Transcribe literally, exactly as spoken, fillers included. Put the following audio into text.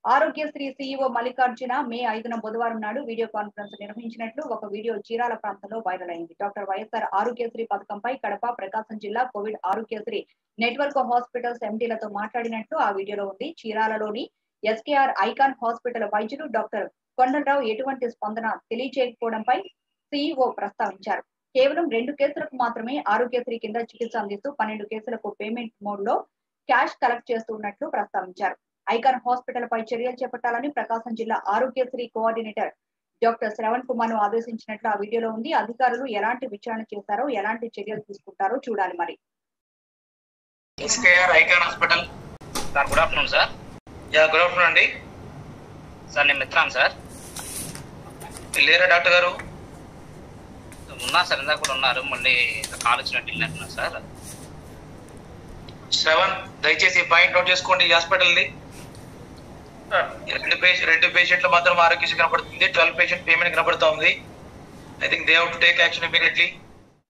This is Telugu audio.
ఆరోగ్యశ్రీ సీఈఓ మల్లికార్జున మే ఐదున బుధవారం నాడు వీడియో కాన్ఫరెన్స్ నిర్వహించినట్లు ఒక వీడియో చీరాల ప్రాంతంలో వైరల్ అయింది. డాక్టర్ వైఎస్ఆర్ ఆరోగ్యశ్రీ పథకంపై కడప, ప్రకాశం జిల్లా కోవిడ్ ఆరోగ్యశ్రీ నెట్వర్క్ హాస్పిటల్స్ ఎండీలతో మాట్లాడినట్లు ఆ వీడియోలో ఉంది. చీరాలలోని ఎస్కేఆర్ ఐకాన్ హాస్పిటల్ వైద్యులు డాక్టర్ కొండలరావు ఎటువంటి స్పందన తెలియజేయకపోవడంపై సీఈఓ ప్రస్తావించారు. కేవలం రెండు కేసులకు మాత్రమే ఆరోగ్యశ్రీ కింద చికిత్స అందిస్తూ పన్నెండు కేసులకు పేమెంట్ మోడ్ లో క్యాష్ కలెక్ట్ చేస్తున్నట్లు ప్రస్తావించారు. ఐకాన్ హాస్పిటల్ పై చర్యలు చేపట్టాలని ప్రకాశం జిల్లా ఆరోగ్యశ్రీ కోఆర్డినేటర్ డాక్టర్ శ్రవణ్ కుమార్ ను ఆదేశించినట్లు ఆ వీడియోలో ఉంది. అధికారులు ఎలాంటి విచారణ చేశారో, ఎలాంటి చర్యలు తీసుకుంటారో చూడాలి. మరి icon hospital sir good afternoon sir. Yeah good afternoon అండి. సార్ నేను మిత్రాన్ సార్. లేరా డాక్టర్ గారు? ఉన్నా సార్, ఇందాక కూడా ఉన్నారు. మళ్ళీ కాల్ వచ్చినట్టు వెళ్ళినట్టున్నారు సార్. శ్రవణ్, దయచేసి పాయింట్ నోట్ చేసుకోండి. ఈ హాస్పిటల్ది రెండు పేషెంట్ రెండు పేషెంట్లు మాత్రం ఆరోగ్యశ్రీ కనబడుతుంది. ట్వెల్వ్ పేషెంట్ పేమెంట్ కనబడుతుంది. I think they have to take action immediately.